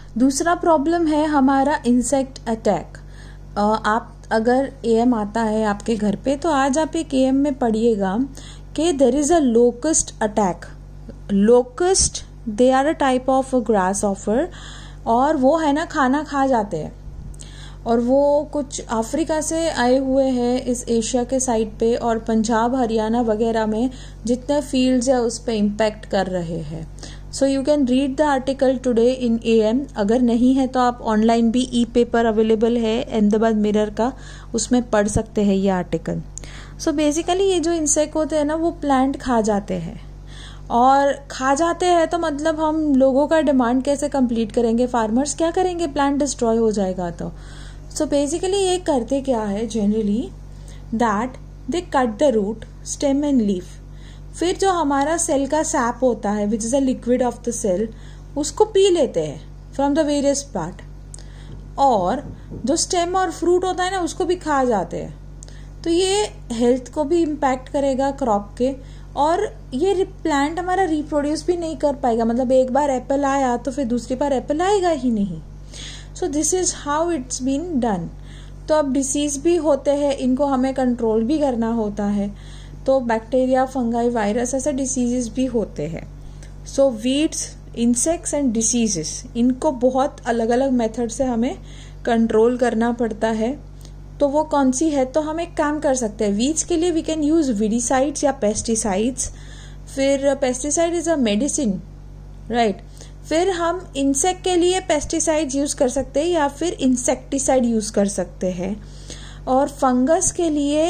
दूसरा प्रॉब्लम है हमारा इंसेक्ट अटैक। आप अगर एएम आता है आपके घर पे तो आज आप एक एएम में पढ़िएगा कि there is a locust attack. Locust they are a type of grasshopper, और वो है ना खाना खा जाते हैं, और वो कुछ अफ्रीका से आए हुए हैं इस एशिया के साइड पे, और पंजाब हरियाणा वगैरह में जितने फील्ड्स है उस पे इम्पैक्ट कर रहे हैं। So you can read the article today in AM. अगर नहीं है तो आप ऑनलाइन भी ई पेपर अवेलेबल है अहमदाबाद मिरर का, उसमें पढ़ सकते हैं ये आर्टिकल। सो बेसिकली ये जो इंसेक्ट होते हैं ना वो प्लांट खा जाते हैं, और खा जाते हैं तो मतलब हम लोगों का डिमांड कैसे कंप्लीट करेंगे, फार्मर्स क्या करेंगे, प्लांट डिस्ट्रॉय हो जाएगा तो। सो बेसिकली ये करते क्या है generally that they cut the root stem and leaf. फिर जो हमारा सेल का सैप होता है which is a liquid of the cell, उसको पी लेते हैं फ्रॉम द वेरियस पार्ट, और जो स्टेम और फ्रूट होता है ना उसको भी खा जाते हैं। तो ये हेल्थ को भी इम्पैक्ट करेगा क्रॉप के, और ये प्लांट हमारा रिप्रोड्यूस भी नहीं कर पाएगा। मतलब एक बार एप्पल आया तो फिर दूसरी बार एप्पल आएगा ही नहीं। So this is how it's been done. तो अब डिसीज भी होते हैं, इनको हमें कंट्रोल भी करना होता है। तो बैक्टीरिया, फंगाई, वायरस ऐसे डिसीजेस भी होते हैं। So weeds, insects and diseases, इनको बहुत अलग अलग मेथड से हमें कंट्रोल करना पड़ता है। तो वो कौन सी है, तो हम एक काम कर सकते हैं। वीड्स के लिए वी कैन यूज वीडिसाइड्स या पेस्टिसाइड्स। फिर pesticide is a medicine, right. फिर हम इंसेक्ट के लिए पेस्टिसाइड्स यूज कर सकते हैं या फिर इंसेक्टिसाइड यूज कर सकते हैं, और फंगस के लिए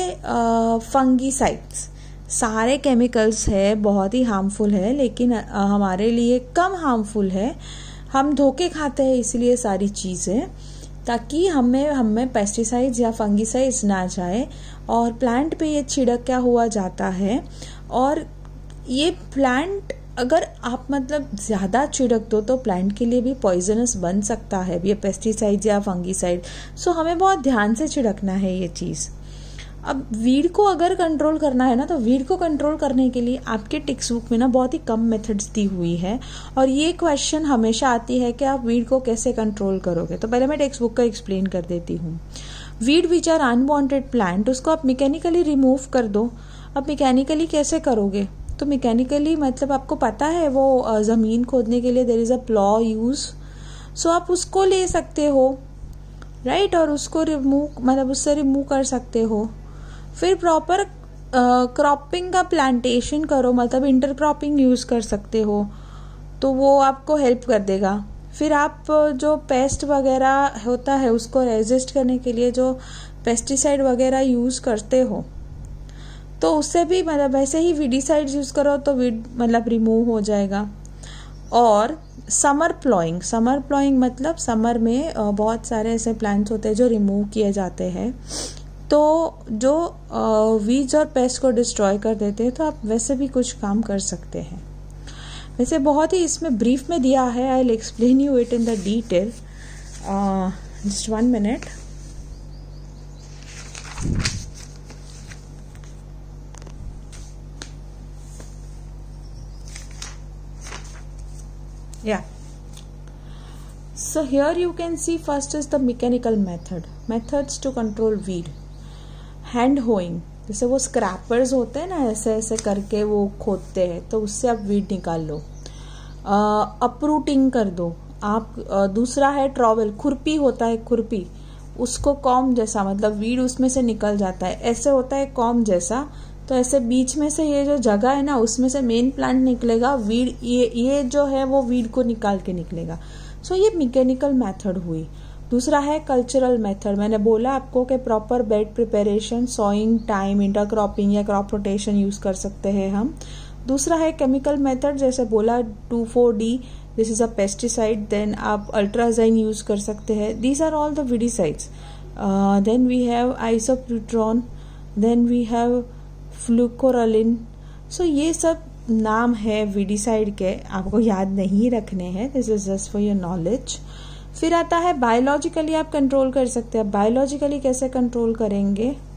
फंगीसाइड्स। सारे केमिकल्स है, बहुत ही हार्मफुल है, लेकिन हमारे लिए कम हार्मफुल है। हम धोखे खाते हैं इसलिए सारी चीजें, ताकि हमें पेस्टिसाइड्स या फंगीसाइड्स ना जाए। और प्लांट पे ये छिड़क क्या हुआ जाता है, और ये प्लांट अगर आप मतलब ज्यादा छिड़क दो तो प्लांट के लिए भी पॉइजनस बन सकता है ये पेस्टिसाइड या फंगीसाइड। सो हमें बहुत ध्यान से छिड़कना है ये चीज। अब वीड को अगर कंट्रोल करना है ना, तो वीड को कंट्रोल करने के लिए आपके टेक्स्ट बुक में ना बहुत ही कम मेथड्स दी हुई है, और ये क्वेश्चन हमेशा आती है कि आप वीड को कैसे कंट्रोल करोगे। तो पहले मैं टेक्स्ट बुक का एक्सप्लेन कर देती हूँ। Weed which are unwanted plant, उसको आप मैकेनिकली रिमूव कर दो। अब मैकेनिकली कैसे करोगे, तो मैकेनिकली मतलब आपको पता है वो जमीन खोदने के लिए there is a plough use. So आप उसको ले सकते हो, राइट, और उसको उससे रिमूव कर सकते हो। फिर प्रॉपर क्रॉपिंग का प्लांटेशन करो, मतलब इंटरक्रॉपिंग यूज कर सकते हो, तो वो आपको हेल्प कर देगा। फिर आप जो पेस्ट वगैरह होता है उसको रेजिस्ट करने के लिए जो पेस्टिसाइड वगैरह यूज करते हो, तो उससे भी मतलब वैसे ही वीडिसाइड्स यूज करो तो वीड मतलब रिमूव हो जाएगा। और समर प्लॉइंग मतलब समर में बहुत सारे ऐसे प्लांट्स होते हैं जो रिमूव किए जाते हैं, तो जो वीड्स और पेस्ट को डिस्ट्रॉय कर देते हैं। तो आप वैसे भी कुछ काम कर सकते हैं। वैसे बहुत ही इसमें ब्रीफ में दिया है, I will explain you it in the detail. Just 1 minute। Yeah. So here you can see first is the mechanical methods to control weed. Hand hoeing, जैसे वो स्क्रैपर्स होते हैं ना, ऐसे ऐसे करके वो खोदते हैं, तो उससे आप वीड निकाल लो। अपरूटिंग कर दो आप। दूसरा है ट्रॉवेल, खुरपी होता है, खुरपी, उसको कॉम जैसा, मतलब वीड उसमें से निकल जाता है, ऐसे होता है कॉम जैसा, तो ऐसे बीच में से ये जो जगह है ना उसमें से मेन प्लांट निकलेगा, वीड ये जो है वो वीड को निकाल के निकलेगा। सो ये मैकेनिकल मेथड हुई। दूसरा है कल्चरल मेथड। मैंने बोला आपको कि proper bed preparation, sowing time, intercropping या क्रॉप रोटेशन यूज कर सकते हैं हम। दूसरा है केमिकल मेथड, जैसे बोला 2,4-D, this is a pesticide. Then आप अल्ट्राजाइन यूज कर सकते हैं। These are all the weedicides. Then we have isoproturon, then we have fluchloralin. So ये सब नाम है वीडिसाइड के, आपको याद नहीं रखने हैं, this is just for your knowledge. फिर आता है बायोलॉजिकली आप कंट्रोल कर सकते हैं। बायोलॉजिकली कैसे कंट्रोल करेंगे,